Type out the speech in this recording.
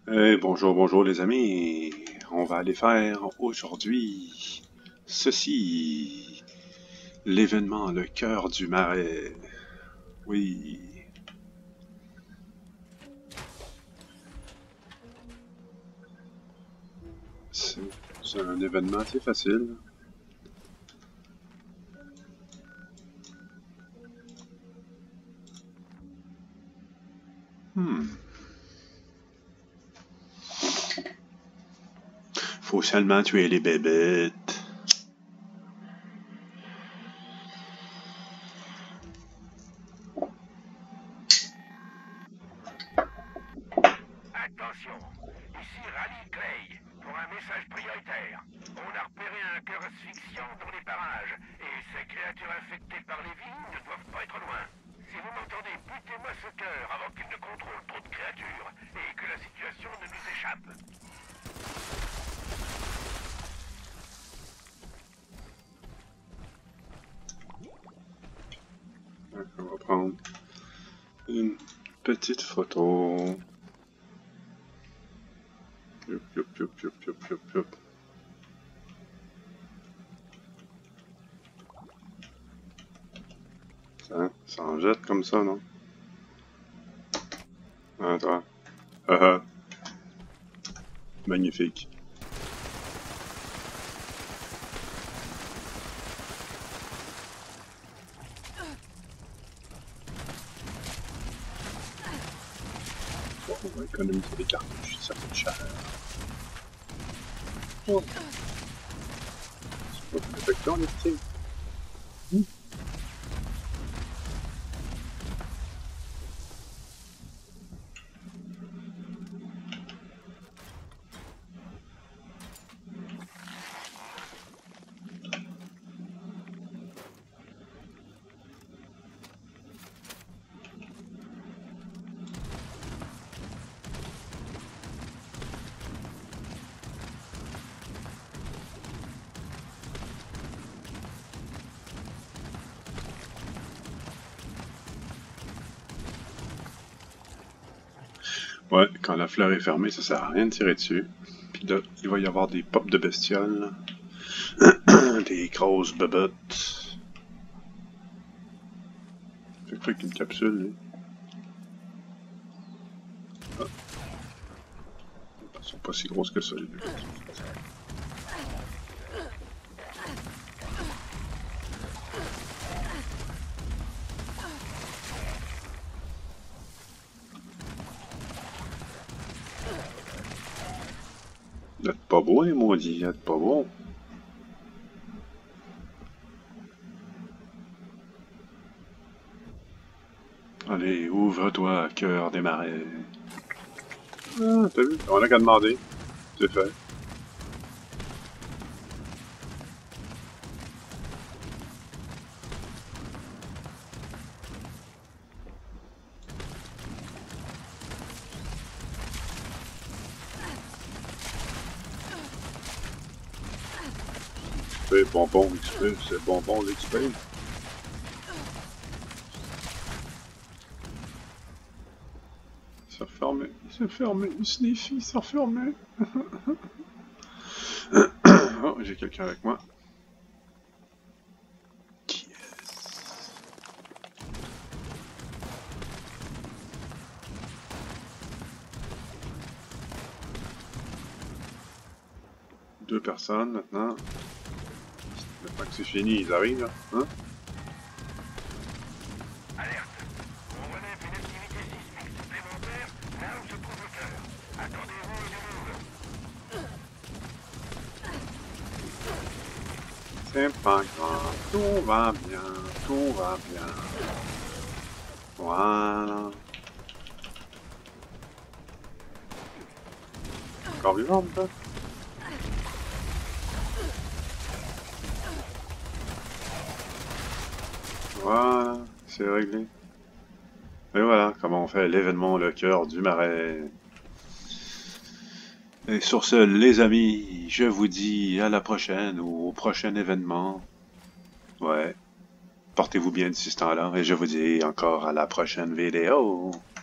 Bonjour, bonjour les amis. On va aller faire aujourd'hui ceci, l'événement Le Cœur du Marais. Oui. C'est un événement assez facile. Faut seulement tuer les bébêtes. Attention, ici Rally Clay, pour un message prioritaire. On a repéré un cœur asphyxiant dans les parages, et ces créatures infectées par les vignes ne doivent pas être loin. Si vous m'entendez, butez-moi ce cœur avant qu'il ne contrôle trop de créatures, et que la situation ne nous échappe. On va prendre une petite photo. Youp, youp, youp, youp, youp, youp, youp. Ça en jette comme ça, non? Ah, toi. Magnifique. Bon, on va économiser les cartouches, ça coûte cher. Oh. C'est pas de protection, les petits. Ouais, quand la fleur est fermée, ça sert à rien de tirer dessus. Puis là, il va y avoir des pops de bestioles. Des grosses bebottes. C'est quoi qu'une capsule, lui? Ah. Elles sont pas si grosses que ça, les deux. Vous êtes pas beau, les maudits, vous êtes pas beau. Allez, ouvre-toi, cœur des marais. Ah, t'as vu? On a qu'à demander. C'est fait. C'est bonbon XP, c'est bonbon l'XP. C'est refermé, c'est fermé, Sniffy, c'est refermé. Oh, j'ai quelqu'un avec moi. Yes. Deux personnes maintenant. Maintenant que c'est fini, ils arrivent là. Hein? Alerte, on relève une activité sismique supplémentaire là où se trouve le cœur. Attendez-vous et du monde. C'est pas grave, tout va bien, tout va bien. Voilà. Encore vivant, peut-être? Voilà, c'est réglé. Et voilà comment on fait l'événement Le Cœur du Marais. Et sur ce, les amis, je vous dis à la prochaine ou au prochain événement. Ouais. Portez-vous bien d'ici ce temps-là et je vous dis encore à la prochaine vidéo.